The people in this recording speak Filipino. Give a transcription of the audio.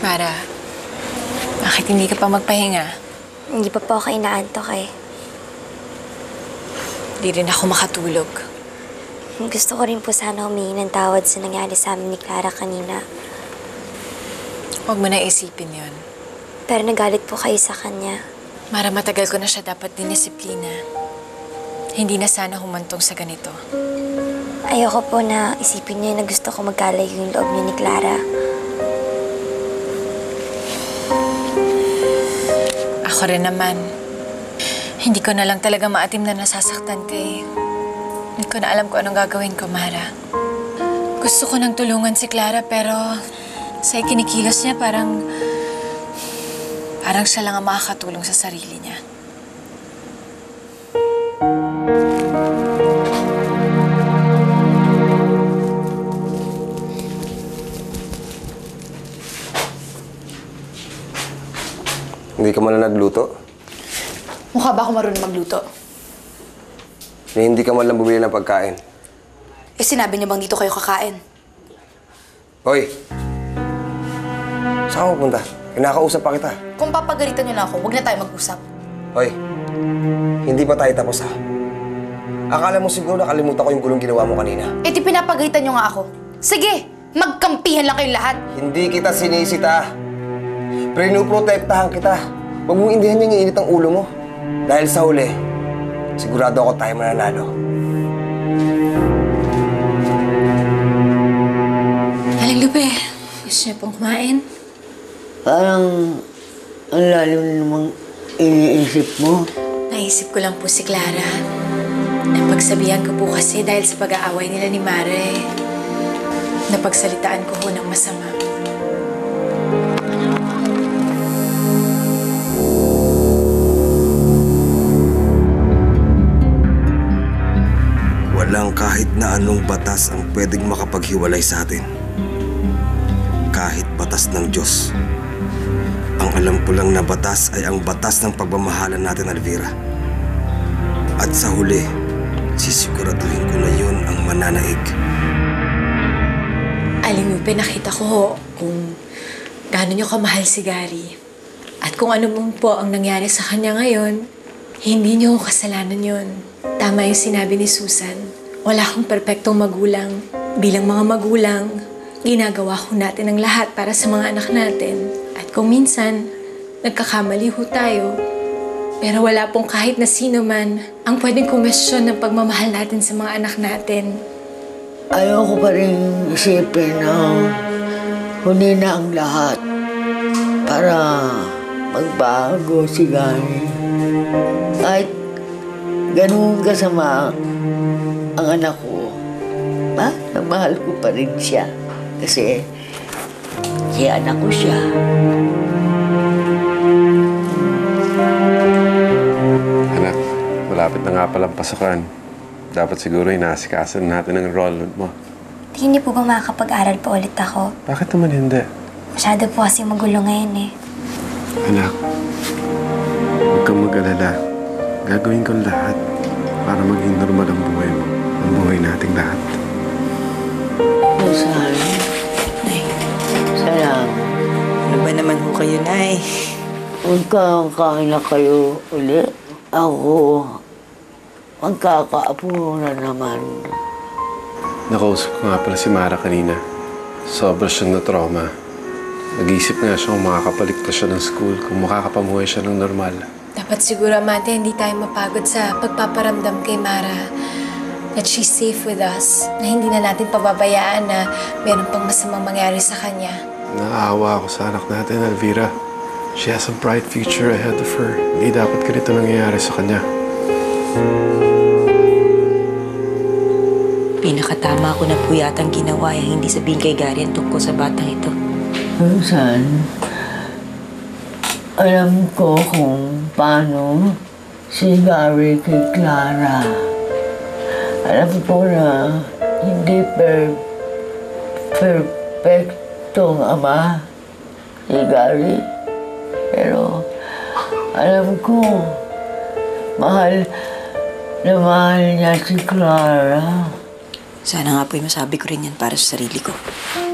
Mara, bakit hindi ka pa magpahinga? Hindi pa po ako inaantok eh. Hindi rin ako makatulog. Gusto ko rin po sana humingi ng tawad sa nangyari sa amin ni Clara kanina. Huwag mo na isipin yon. Pero nagalit po kayo sa kanya. Mara, matagal ko na siya dapat dinisiplina. Hindi na sana humantong sa ganito. Ayoko po na isipin niya na gusto ko magkalayo yung loob niya ni Clara. Ako rin naman. Hindi ko na lang talaga maatim na nasasaktan ka eh. Hindi ko na alam kung anong gagawin ko, Mara. Gusto ko nang tulungan si Clara pero sa ikinikilos niya parang siya lang ang makakatulong sa sarili niya. Hindi ka man lang nagluto? Mukha ba ako marunong magluto? Hindi ka man lang bumili ng pagkain? Eh, sinabi niyo bang dito kayo kakain? Hoy! Saan ka pupunta? Kinakausap pa kita. Kung papagalitan niyo na ako, huwag na tayo mag-usap. Hoy! Hindi pa tayo tapos ha? Akala mo siguro nakalimutan ko yung gulong ginawa mo kanina. Eh, di pinapagalitan niyo nga ako. Sige! Magkampihan lang kayong lahat! Hindi kita sinisita. Pinuprotektahan kita. Huwag mong indihan yung init ang ulo mo. Dahil sa huli, sigurado ako tayo mananalo. Aling Lupe, gusto niyo pong kumain? Parang ang lalim namang iniisip mo. Naisip ko lang po si Clara. Napagsabihan ko po kasi dahil sa pag-aaway nila ni Mare. Napagsalitaan ko ho ng masama. Walang kahit na anong batas ang pwedeng makapaghiwalay sa atin. Kahit batas ng Diyos. Ang alam ko lang na batas ay ang batas ng pagmamahalan natin, Elvira. At sa huli, sisiguraduhin ko na yun ang mananaig. Aling Lupe, nakita ko ho kung gaano niyo kamahal si Gary. At kung ano mong po ang nangyari sa kanya ngayon, hindi niyo kasalanan yun. Tama yung sinabi ni Susan. Wala akong perpektong magulang. Bilang mga magulang, ginagawa ko natin ang lahat para sa mga anak natin. At kung minsan, nagkakamali ho tayo, pero wala pong kahit na sino man ang pwedeng kumesyon ng pagmamahal natin sa mga anak natin. Ayoko pa rin isipin na huli na ang lahat para magbago si Gary. Kahit ganun kasama ang anak ko, mahal ko pa rin siya. Kasi anak ko siya. Anak, malapit na nga palang pasokan. Dapat siguro inaasikasan natin ang enrollment mo. Hindi po ba makakapag-aral pa ulit ako? Bakit naman hindi? Masyado po kasi magulo ngayon eh. Anak, huwag kang mag-alala. Gagawin ko lahat para maging normal ang buhay mo. Ang buhay nating lahat. Susan. Nay. Salamat. Ano ba naman ho kayo, Nay? Magkakain na kayo ulit. Ako, magkakaapo na naman. Nakausap ko nga pala si Mara kanina. Sobra siyang na-trauma. Nag-iisip nga siya kung makakapaligtas siya ng school, kung makakapamuhay siya ng normal. Dapat siguro, Amate, hindi tayo mapagod sa pagpaparamdam kay Mara that she's safe with us, na hindi na natin pababayaan na meron pang masamang mangyari sa kanya. Naawa ako sa anak natin, Elvira. She has a bright future ahead of her. Hindi dapat ganito nangyayari sa kanya. Pinakatama ko na po yatang ginawa yung hindi sabihin kay Gary ang tungkol sa batang ito. Susan, alam ko kung paano si Gary kay Clara. Alam ko na hindi perfectong ama si Gary. Pero alam ko, mahal na mahal niya si Clara. Sana nga po yung masabi ko rin yan para sa sarili ko.